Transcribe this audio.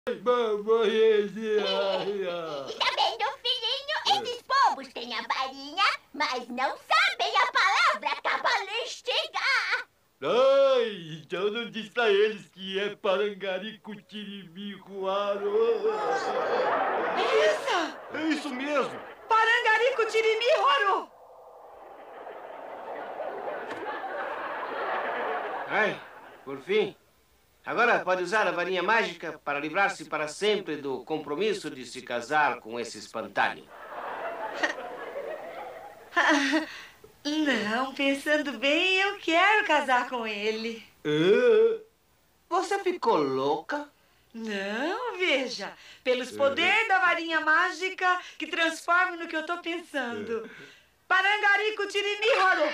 Tá vendo, filhinho? Esses bobos têm a varinha, mas não sabem a palavra cabalística. Ai, então não diz pra eles que é Parangarico-Tirimi-Ruaro. Essa! É isso mesmo. Parangarico-Tirimi-Roro! Ai, por fim. Agora pode usar a varinha mágica para livrar-se para sempre do compromisso de se casar com esse espantalho. Não, pensando bem, eu quero casar com ele. Você ficou louca? Não, veja, pelos poderes da varinha mágica que transforma no que eu tô pensando. Parangarico-Tirimi-Roro!